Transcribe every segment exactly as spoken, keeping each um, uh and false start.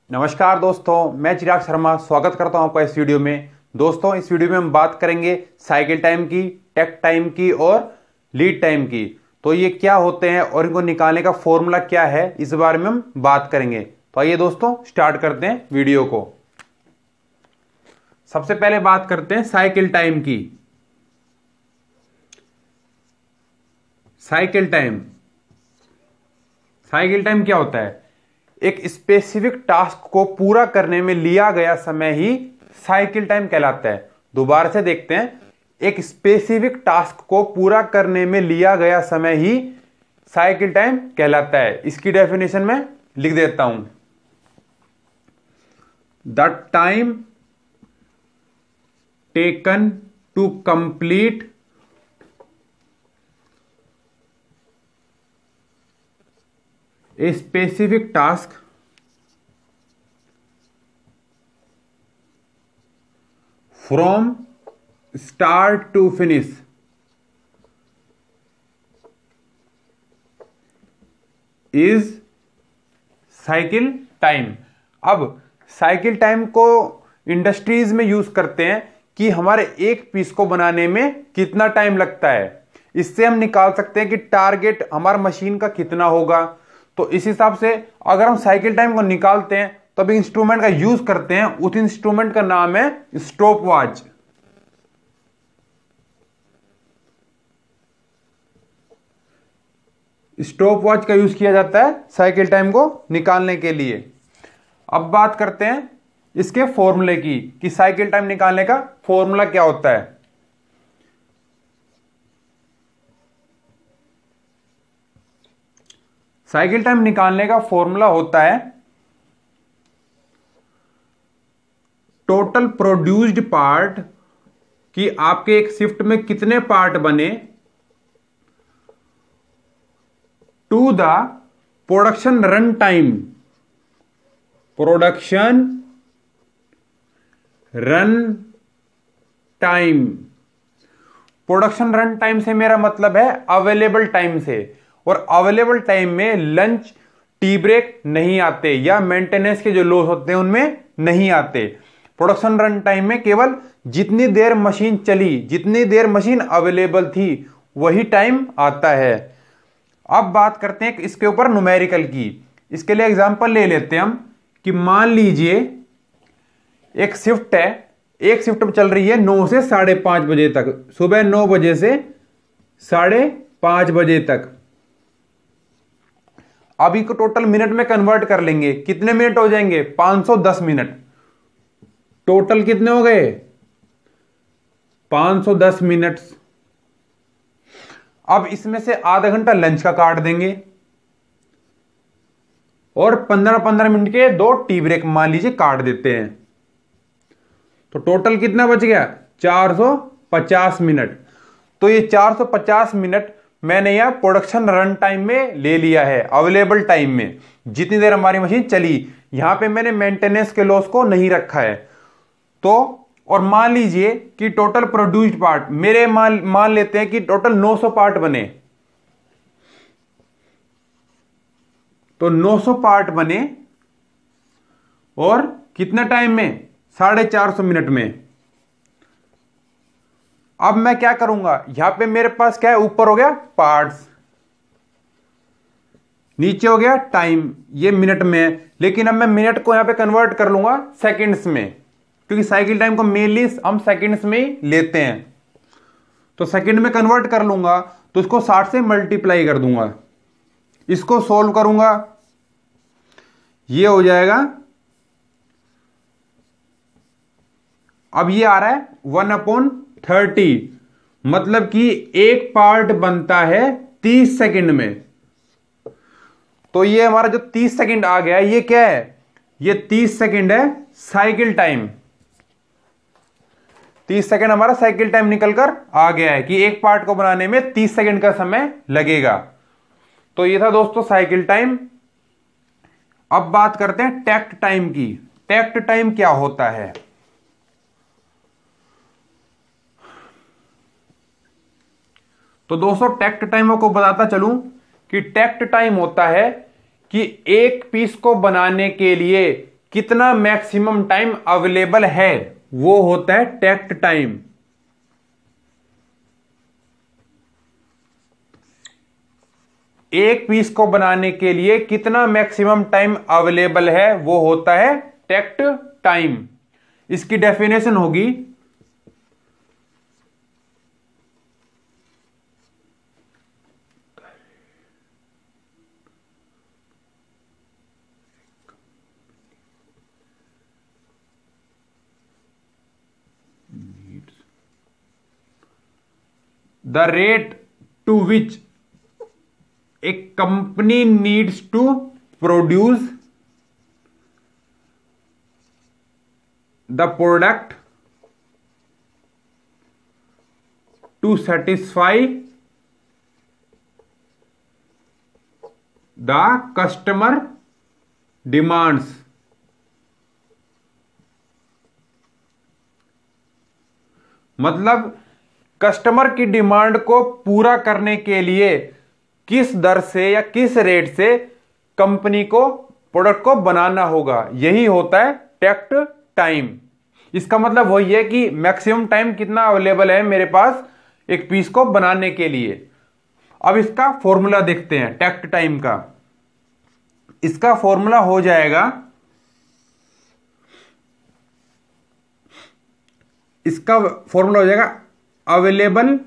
नमस्कार दोस्तों, मैं चिराग शर्मा स्वागत करता हूं आपका इस वीडियो में। दोस्तों, इस वीडियो में हम बात करेंगे साइकिल टाइम की, टेक टाइम की और लीड टाइम की। तो ये क्या होते हैं और इनको निकालने का फॉर्मूला क्या है, इस बारे में हम बात करेंगे। तो आइए दोस्तों, स्टार्ट करते हैं वीडियो को। सबसे पहले बात करते हैं साइकिल टाइम की। साइकिल टाइम साइकिल टाइम क्या होता है? एक स्पेसिफिक टास्क को पूरा करने में लिया गया समय ही साइकिल टाइम कहलाता है। दोबारा से देखते हैं, एक स्पेसिफिक टास्क को पूरा करने में लिया गया समय ही साइकिल टाइम कहलाता है। इसकी डेफिनेशन में लिख देता हूं। The time taken to complete a specific task from start to finish is cycle time. अब साइकिल टाइम को इंडस्ट्रीज में यूज करते हैं कि हमारे एक पीस को बनाने में कितना टाइम लगता है। इससे हम निकाल सकते हैं कि टारगेट हमारा मशीन का कितना होगा। तो इस हिसाब से अगर हम साइकिल टाइम को निकालते हैं तो अभी इंस्ट्रूमेंट का यूज करते हैं। उस इंस्ट्रूमेंट का नाम है स्टॉप वॉच। स्टॉप वॉच का यूज किया जाता है साइकिल टाइम को निकालने के लिए। अब बात करते हैं इसके फॉर्मूले की कि साइकिल टाइम निकालने का फॉर्मूला क्या होता है। साइकिल टाइम निकालने का फॉर्मूला होता है टोटल प्रोड्यूस्ड पार्ट, कि आपके एक शिफ्ट में कितने पार्ट बने, to the production run time. Production run time production run time से मेरा मतलब है अवेलेबल टाइम से। और अवेलेबल टाइम में लंच, टी ब्रेक नहीं आते या मेंटेनेंस के जो लॉस होते हैं उनमें नहीं आते। प्रोडक्शन रन टाइम में केवल जितनी देर मशीन चली, जितनी देर मशीन अवेलेबल थी, वही टाइम आता है। अब बात करते हैं इसके ऊपर न्यूमेरिकल की। इसके लिए एग्जांपल ले लेते हैं हम कि मान लीजिए एक शिफ्ट है, एक शिफ्ट चल रही है नौ से साढ़े पांच बजे तक, सुबह नौ बजे से साढ़े पांच बजे तक। अभी को टोटल मिनट में कन्वर्ट कर लेंगे, कितने मिनट हो जाएंगे? पांच सौ दस मिनट। टोटल कितने हो गए? पांच सौ दस मिनट। अब इसमें से आधा घंटा लंच का काट देंगे और पंद्रह पंद्रह मिनट के दो टी ब्रेक मान लीजिए काट देते हैं। तो टोटल कितना बच गया? चार सौ पचास मिनट। तो ये चार सौ पचास मिनट मैंने यहां प्रोडक्शन रन टाइम में ले लिया है, अवेलेबल टाइम में, जितनी देर हमारी मशीन चली। यहां पे मैंने मेंटेनेंस के लॉस को नहीं रखा है। तो और मान लीजिए कि टोटल प्रोड्यूस्ड पार्ट मेरे मान मान लेते हैं कि टोटल नौ सौ पार्ट बने। तो नौ सौ पार्ट बने और कितना टाइम में? साढ़े चार सौ मिनट में। अब मैं क्या करूंगा, यहां पे मेरे पास क्या है? ऊपर हो गया पार्ट्स, नीचे हो गया टाइम, ये मिनट में है। लेकिन अब मैं मिनट को यहां पे कन्वर्ट कर लूंगा सेकंड्स में, क्योंकि साइकिल टाइम को मेनली हम सेकंड्स में ही लेते हैं। तो सेकंड में कन्वर्ट कर लूंगा, तो इसको साठ से मल्टीप्लाई कर दूंगा, इसको सोल्व करूंगा, ये हो जाएगा। अब ये आ रहा है वन अपॉन थर्टी, मतलब कि एक पार्ट बनता है तीस सेकंड में। तो ये हमारा जो तीस सेकंड आ गया, ये क्या है? ये तीस सेकंड है साइकिल टाइम। तीस सेकंड हमारा साइकिल टाइम निकलकर आ गया है कि एक पार्ट को बनाने में तीस सेकंड का समय लगेगा। तो ये था दोस्तों साइकिल टाइम। अब बात करते हैं टेक्ट टाइम की। टेक्ट टाइम क्या होता है? तो दोस्तों टेक्ट टाइम को बताता चलूं कि टेक्ट टाइम होता है कि एक पीस को बनाने के लिए कितना मैक्सिमम टाइम अवेलेबल है वो होता है टेक्ट टाइम। एक पीस को बनाने के लिए कितना मैक्सिमम टाइम अवेलेबल है वो होता है टेक्ट टाइम। इसकी डेफिनेशन होगी the rate to which a company needs to produce the product to satisfy the customer demands। मतलब कस्टमर की डिमांड को पूरा करने के लिए किस दर से या किस रेट से कंपनी को प्रोडक्ट को बनाना होगा, यही होता है टेक्ट टाइम। इसका मतलब वही है कि मैक्सिमम टाइम कितना अवेलेबल है मेरे पास एक पीस को बनाने के लिए। अब इसका फॉर्मूला देखते हैं टेक्ट टाइम का। इसका फॉर्मूला हो जाएगा, इसका फॉर्मूला हो जाएगा available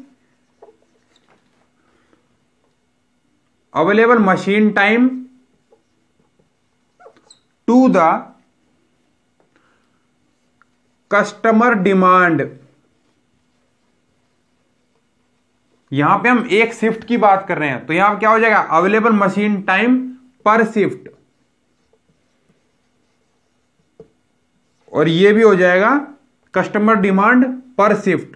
available machine time to the customer demand. यहां पे हम एक शिफ्ट की बात कर रहे हैं तो यहां क्या हो जाएगा अवेलेबल मशीन टाइम पर शिफ्ट, और ये भी हो जाएगा कस्टमर डिमांड पर शिफ्ट।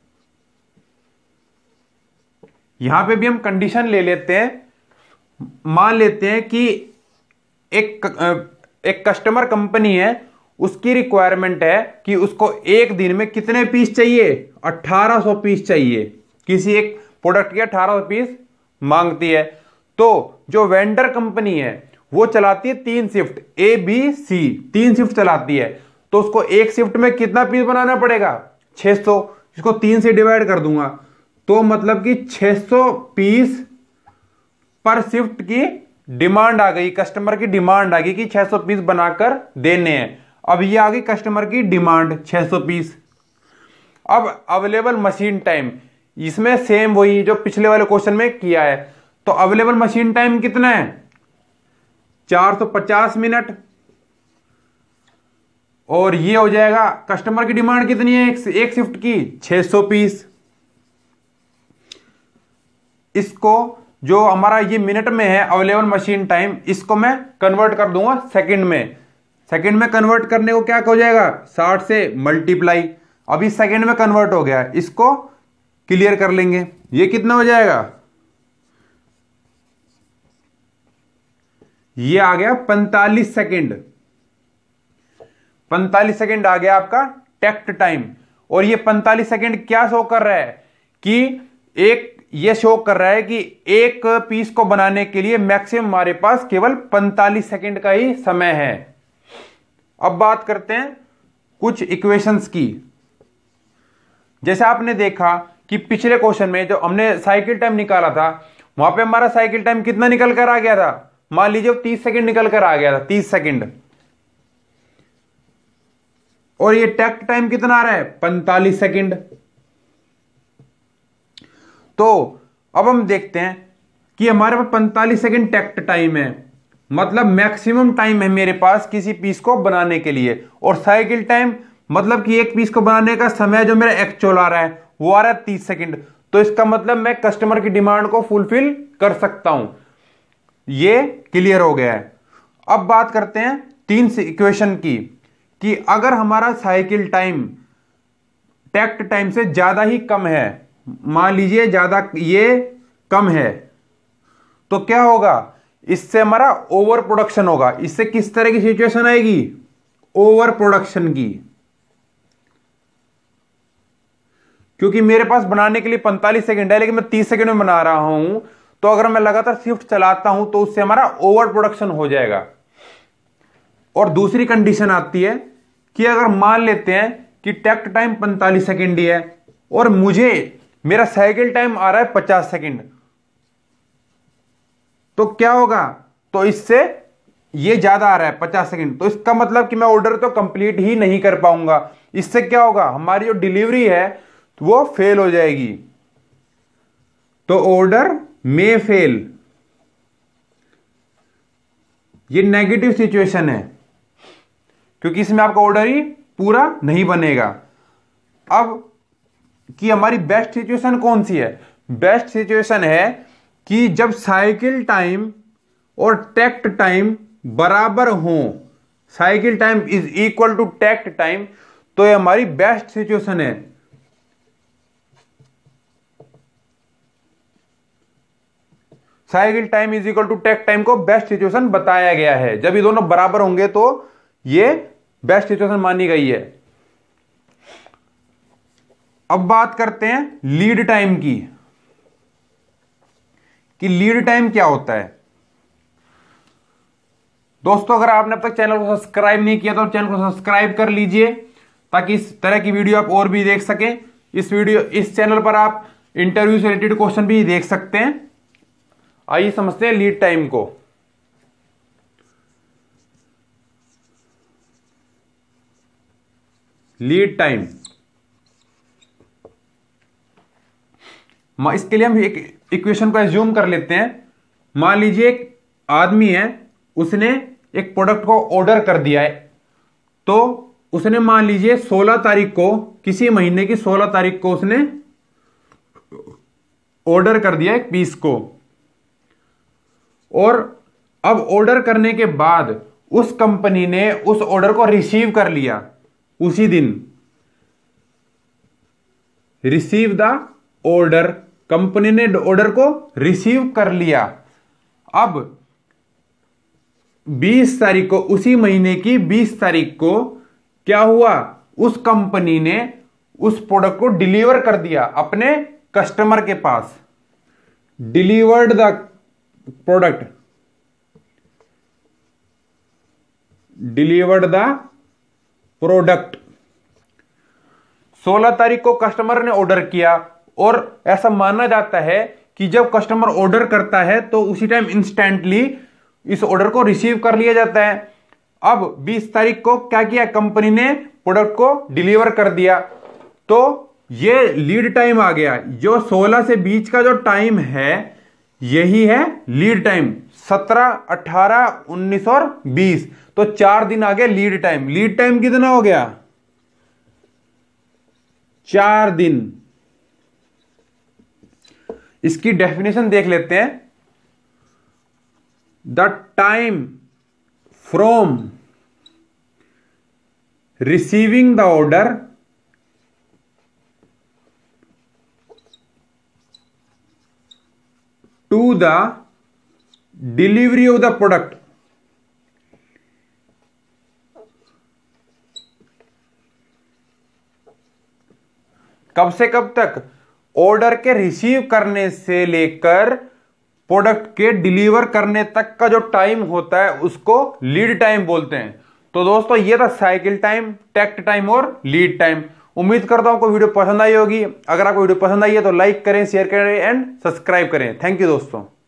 यहां पे भी हम कंडीशन ले लेते हैं, मान लेते हैं कि एक एक कस्टमर कंपनी है, उसकी रिक्वायरमेंट है कि उसको एक दिन में कितने पीस चाहिए, अठारह सौ पीस चाहिए। किसी एक प्रोडक्ट के अठारह सौ पीस मांगती है। तो जो वेंडर कंपनी है वो चलाती है तीन शिफ्ट, ए बी सी तीन शिफ्ट चलाती है। तो उसको एक शिफ्ट में कितना पीस बनाना पड़ेगा, छह सौ। इसको तीन से डिवाइड कर दूंगा तो मतलब कि छह सौ पीस पर शिफ्ट की डिमांड आ गई, कस्टमर की डिमांड आ गई कि छह सौ पीस बनाकर देने हैं। अब ये आ गई कस्टमर की डिमांड छह सौ पीस। अब अवेलेबल मशीन टाइम, इसमें सेम वही जो पिछले वाले क्वेश्चन में किया है। तो अवेलेबल मशीन टाइम कितना है, चार सौ पचास मिनट। और ये हो जाएगा कस्टमर की डिमांड कितनी है एक, एक शिफ्ट की, छह सौ पीस। इसको जो हमारा ये मिनट में है अवेलेबल मशीन टाइम, इसको मैं कन्वर्ट कर दूंगा सेकंड में। सेकंड में कन्वर्ट करने को क्या हो जाएगा, साठ से मल्टीप्लाई। अभी सेकंड में कन्वर्ट हो गया, इसको क्लियर कर लेंगे। ये कितना हो जाएगा, ये आ गया पैंतालीस सेकंड। पैंतालीस सेकंड आ गया आपका टेक्ट टाइम। और ये पैंतालीस सेकंड क्या शो कर रहा है कि एक ये शो कर रहा है कि एक पीस को बनाने के लिए मैक्सिमम हमारे पास केवल पैंतालीस सेकंड का ही समय है। अब बात करते हैं कुछ इक्वेशंस की। जैसे आपने देखा कि पिछले क्वेश्चन में जो हमने साइकिल टाइम निकाला था, वहां पे हमारा साइकिल टाइम कितना निकल कर आ गया था, मान लीजिए तीस सेकंड निकल कर आ गया था, तीस सेकंड। और ये टेक्ट टाइम कितना आ रहा है, पैंतालीस सेकंड। तो अब हम देखते हैं कि हमारे पास पैंतालीस सेकंड टेक्ट टाइम है, मतलब मैक्सिमम टाइम है मेरे पास किसी पीस को बनाने के लिए। और साइकिल टाइम मतलब कि एक पीस को बनाने का समय जो मेरा एक्चुअल आ रहा है वो आ रहा है तीस सेकंड। तो इसका मतलब मैं कस्टमर की डिमांड को फुलफिल कर सकता हूं। ये क्लियर हो गया है। अब बात करते हैं तीन इक्वेशन की, कि अगर हमारा साइकिल टाइम टेक्ट टाइम से ज्यादा ही कम है, मान लीजिए ज्यादा ये कम है, तो क्या होगा, इससे हमारा ओवर प्रोडक्शन होगा। इससे किस तरह की सिचुएशन आएगी, ओवर प्रोडक्शन की। क्योंकि मेरे पास बनाने के लिए पैंतालीस सेकंड है लेकिन मैं तीस सेकंड में बना रहा हूं, तो अगर मैं लगातार शिफ्ट चलाता हूं तो उससे हमारा ओवर प्रोडक्शन हो जाएगा। और दूसरी कंडीशन आती है कि अगर मान लेते हैं कि टेक टाइम पैंतालीस सेकेंड ही है और मुझे मेरा साइकिल टाइम आ रहा है पचास सेकेंड, तो क्या होगा? तो इससे ये ज्यादा आ रहा है पचास सेकंड, तो इसका मतलब कि मैं ऑर्डर तो कंप्लीट ही नहीं कर पाऊंगा। इससे क्या होगा? हमारी जो डिलीवरी है वो फेल हो जाएगी। तो ऑर्डर मे फेल, ये नेगेटिव सिचुएशन है क्योंकि इसमें आपका ऑर्डर ही पूरा नहीं बनेगा। अब कि हमारी बेस्ट सिचुएशन कौन सी है? बेस्ट सिचुएशन है कि जब साइकिल टाइम और टेक्ट टाइम बराबर हो, cycle time is equal to takt time, तो ये हमारी बेस्ट सिचुएशन है। Cycle time is equal to takt time को बेस्ट सिचुएशन बताया गया है। जब ये दोनों बराबर होंगे तो ये बेस्ट सिचुएशन मानी गई है। अब बात करते हैं लीड टाइम की, कि लीड टाइम क्या होता है। दोस्तों, अगर आपने अब तक चैनल को सब्सक्राइब नहीं किया तो चैनल को सब्सक्राइब कर लीजिए ताकि इस तरह की वीडियो आप और भी देख सकें। इस वीडियो इस चैनल पर आप इंटरव्यू से रिलेटेड क्वेश्चन भी देख सकते हैं। आइए समझते हैं लीड टाइम को। लीड टाइम, इसके लिए हम एक इक्वेशन को एज्यूम कर लेते हैं। मान लीजिए एक आदमी है, उसने एक प्रोडक्ट को ऑर्डर कर दिया है, तो उसने मान लीजिए सोलह तारीख को, किसी महीने की सोलह तारीख को उसने ऑर्डर कर दिया एक पीस को, और अब ऑर्डर करने के बाद उस कंपनी ने उस ऑर्डर को रिसीव कर लिया उसी दिन। रिसीव द ऑर्डर, कंपनी ने ऑर्डर को रिसीव कर लिया। अब बीस तारीख को, उसी महीने की बीस तारीख को क्या हुआ? उस कंपनी ने उस प्रोडक्ट को डिलीवर कर दिया अपने कस्टमर के पास। Delivered the product, delivered the product. सोलह तारीख को कस्टमर ने ऑर्डर किया, और ऐसा माना जाता है कि जब कस्टमर ऑर्डर करता है तो उसी टाइम इंस्टेंटली इस ऑर्डर को रिसीव कर लिया जाता है। अब बीस तारीख को क्या किया? कंपनी ने प्रोडक्ट को डिलीवर कर दिया, तो ये लीड टाइम आ गया। जो सोलह से बीस का जो टाइम है यही है लीड टाइम। सत्रह, अठारह, उन्नीस और बीस, तो चार दिन आ गया लीड टाइम। लीड टाइम कितना हो गया? चार दिन। इसकी डेफिनेशन देख लेते हैं। The time from receiving the order to the delivery of the product कब से कब तक? ऑर्डर के रिसीव करने से लेकर प्रोडक्ट के डिलीवर करने तक का जो टाइम होता है उसको लीड टाइम बोलते हैं। तो दोस्तों, ये था साइकिल टाइम, टेक्ट टाइम और लीड टाइम। उम्मीद करता हूं आपको वीडियो पसंद आई होगी। अगर आपको वीडियो पसंद आई है तो लाइक करें, शेयर करें एंड सब्सक्राइब करें। थैंक यू दोस्तों।